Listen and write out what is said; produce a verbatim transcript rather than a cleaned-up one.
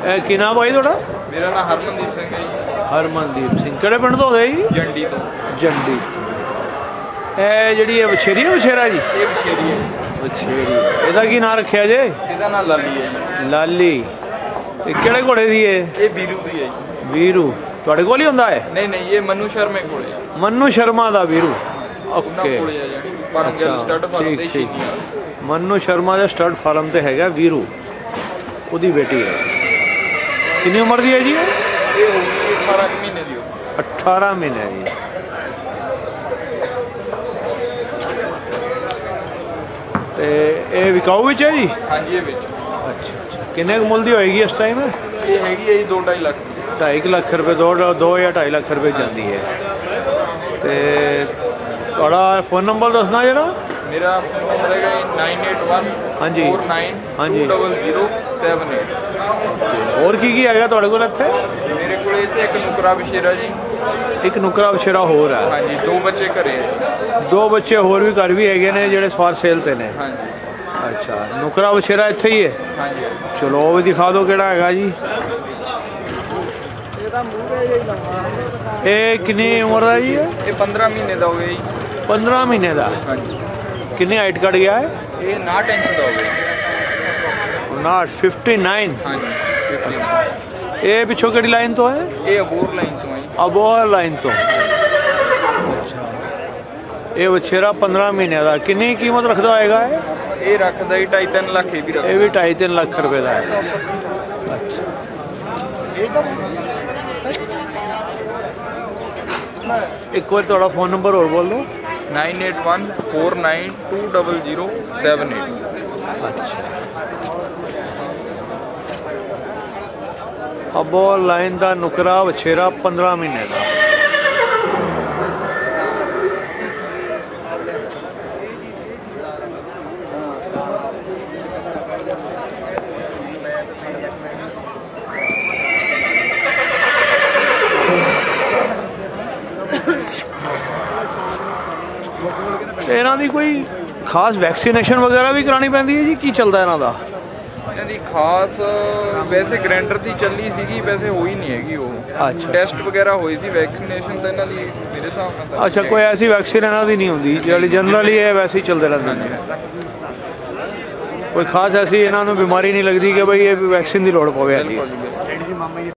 ਇਹ ਕੀ ਨਾਮ ਭਾਈ ਤੁਹਾਡਾ? ਮੇਰਾ ਨਾਮ ਹਰਮਨਦੀਪ ਸਿੰਘ ਹੈ ਜੀ। ਹਰਮਨਦੀਪ ਸਿੰਘ ਕਿਹੜੇ ਪਿੰਡ ਤੋਂ ਆਉਂਦੇ ਜੀ? ਜੰਡੀ ਤੋਂ। ਜੰਡੀ। ਇਹ ਜਿਹੜੀ ਇਹ ਵਛੇਰੀ ਹੈ ਵਛੇਰਾ ਜੀ? ਇਹ ਵਛੇਰੀ ਹੈ। ਵਛੇਰੀ। ਇਹਦਾ ਕੀ ਨਾਮ ਰੱਖਿਆ ਜੇ? ਇਹਦਾ ਨਾਮ ਲਾਲੀ ਹੈ ਜੀ। ਲਾਲੀ। ਤੇ ਕਿਹੜੇ ਘੋੜੇ ਦੀ ਹੈ? ਇਹ ਵੀਰੂ ਦੀ ਹੈ ਜੀ। ਵੀਰੂ ਤੁਹਾਡੇ ਕੋਲ ਹੀ ਹੁੰਦਾ ਹੈ? ਨਹੀਂ ਨਹੀਂ, ਇਹ ਮਨੂ ਸ਼ਰਮੇ ਕੋਲੇ ਆ। ਮਨੂ ਸ਼ਰਮਾ ਦਾ ਵੀਰੂ। ਓਕੇ। ਅੱਛਾ ਠੀਕ ਠੀਕ। ਮਨੂ ਸ਼ਰਮਾ ਦਾ ਸਟੱਡ ਫਾਰਮ ਤੇ ਹੈਗਾ ਵੀਰੂ, ਉਹਦੀ ਬੇਟੀ ਹੈ। ਕਿੰਨੀ ਉਮਰ ਦੀ ਹੈ ਜੀ? ਇਹ ਹੋਊਗੀ ਅਠਾਰਾਂ ਮਹੀਨੇ ਦੀ। ਅਠਾਰਾਂ ਮਹੀਨੇ ਦੀ। ਤੇ ਇਹ ਵਿਕਾਊ ਵਿੱਚ ਹੈ ਜੀ? ਹਾਂਜੀ ਇਹ ਵਿੱਚ। ਅੱਛਾ ਅੱਛਾ। ਕਿੰਨੇ ਕੁ ਮੁੱਲ ਦੀ ਹੋਏਗੀ ਇਸ ਟਾਈਮ? ਇਹ ਹੈਗੀ ਹੈ ਜੀ ਦੋ ਢਾਈ ਲੱਖ। ਢਾਈ ਲੱਖ ਰੁਪਏ ਦੋ ਦੋ ਜਾਂ ਢਾਈ ਲੱਖ ਰੁਪਏ ਜਾਂਦੀ ਹੈ। ਤੇ ਤੁਹਾਡਾ ਫੋਨ ਨੰਬਰ ਦੱਸਣਾ ਜਰਾ। ਮੇਰਾ ਫੋਨ ਨੰਬਰ ਹੈਗਾ ਨਾइन एट वन ਹਾਂਜੀ फोर नाइन ਹਾਂਜੀ two double zero seven eight. ਹੋਰ ਕੀ ਕੀ ਹੈਗਾ ਤੁਹਾਡੇ ਕੋਲ ਇੱਥੇ? ਮੇਰੇ ਕੋਲ ਇੱਥੇ ਇੱਕ ਨੁਕਰਾ ਬਸ਼ੇਰਾ ਜੀ। ਇੱਕ ਨੁਕਰਾ ਬਸ਼ੇਰਾ ਹੋਰ ਹੈ? ਹਾਂਜੀ ਦੋ ਬੱਚੇ ਘਰੇ। ਦੋ ਬੱਚੇ ਹੋਰ ਵੀ ਘਰ ਵੀ ਹੈਗੇ ਨੇ ਜਿਹੜੇ ਸਵਾਰ ਸੇਲ ਤੇ ਨੇ? ਹਾਂਜੀ। ਅੱਛਾ ਨੁਕਰਾ ਬਸ਼ੇਰਾ ਇੱਥੇ ਹੀ ਹੈ? ਹਾਂਜੀ। ਚਲੋ ਉਹ ਵੀ ਦਿਖਾ ਦਿਓ ਕਿਹੜਾ ਹੈਗਾ ਜੀ। ਇਹ ਕਿੰਨੀ ਉਮਰ ਦਾ ਜੀ? ਇਹ पंद्रह ਮਹੀਨੇ ਦਾ ਹੋ ਗਿਆ ਜੀ। ਪੰਦਰਾਂ ਮਹੀਨੇ ਦਾ? ਹਾਂਜੀ। ਕਿੰਨੀ ਹਾਈਟ ਕੱਢ ਗਿਆ ਹੈ? ਇਹ नाइन्टी ਇੰਚ ਦਾ ਹੋ ਗਿਆ। Not fifty nine. ਹਾਂਜੀ। ਇਹ ਪਿੱਛੋਂ ਕਿਹੜੀ ਲਾਈਨ ਤੋਂ ਹੈ? ਇਹ ਅਬੋਰ ਲਾਈਨ ਤੋਂ ਹੈ ਜੀ। ਅਬੋਹਰ ਲਾਈਨ ਤੋਂ। ਅੱਛਾ ਇਹ ਵਛੇਰਾ ਪੰਦਰਾਂ ਮਹੀਨੇ ਦਾ। ਕਿੰਨੀ ਕੀਮਤ ਰੱਖਦਾ ਹੋਏਗਾ ਇਹ? ਇਹ ਰੱਖਦਾ ਜੀ ਢਾਈ ਤਿੰਨ ਲੱਖ। ਇਹ ਵੀ ਰੱਖਦਾ। ਇਹ ਵੀ ਢਾਈ ਤਿੰਨ ਲੱਖ ਰੁਪਏ ਦਾ ਹੈ। ਅੱਛਾ ਇੱਕ ਵਾਰ ਤੁਹਾਡਾ ਫੋਨ ਨੰਬਰ ਹੋਰ ਬੋਲ ਦਿਓ। Nine eight one four nine two double zero seven eight. ਅੱਛਾ ਅਬੋਹਰ ਲਾਈਨ ਦਾ ਨੁਕਰਾ ਵਛੇਰਾ ਪੰਦਰਾਂ ਮਹੀਨੇ ਦਾ। ਇਹਨਾਂ ਦੀ ਕੋਈ ਖਾਸ ਵੈਕਸੀਨੇਸ਼ਨ ਵਗੈਰਾ ਵੀ ਕਰਾਉਣੀ ਪੈਂਦੀ ਹੈ ਜੀ? ਕੀ ਚੱਲਦਾ ਇਹਨਾਂ ਦਾ? ਇਹਨਾਂ ਦੀ ਖਾਸ ਵੈਸੇ ਗ੍ਰੈਂਡਰ ਦੀ ਚੱਲੀ ਸੀਗੀ, ਵੈਸੇ ਹੋਈ ਨਹੀਂ ਹੈਗੀ ਉਹ। ਅੱਛਾ ਟੈਸਟ ਵਗੈਰਾ ਹੋਈ ਸੀ। ਵੈਕਸੀਨੇਸ਼ਨ ਤਾਂ ਇਹਨਾਂ ਦੀ ਮੇਰੇ ਹਿਸਾਬ ਨਾਲ ਤਾਂ ਅੱਛਾ ਕੋਈ ਐਸੀ ਵੈਕਸੀਨ ਇਹਨਾਂ ਦੀ ਨਹੀਂ ਹੁੰਦੀ ਜਿਹੜੀ ਜਨਰਲੀ ਇਹ ਵੈਸੇ ਹੀ ਚੱਲਦੇ ਰਹਿੰਦੇ ਨੇ? ਕੋਈ ਖਾਸ ਐਸੀ ਇਹਨਾਂ ਨੂੰ ਬਿਮਾਰੀ ਨਹੀਂ ਲੱਗਦੀ ਕਿ ਬਈ ਇਹ ਵੈਕਸੀਨ ਦੀ ਲੋੜ ਪਵੇ?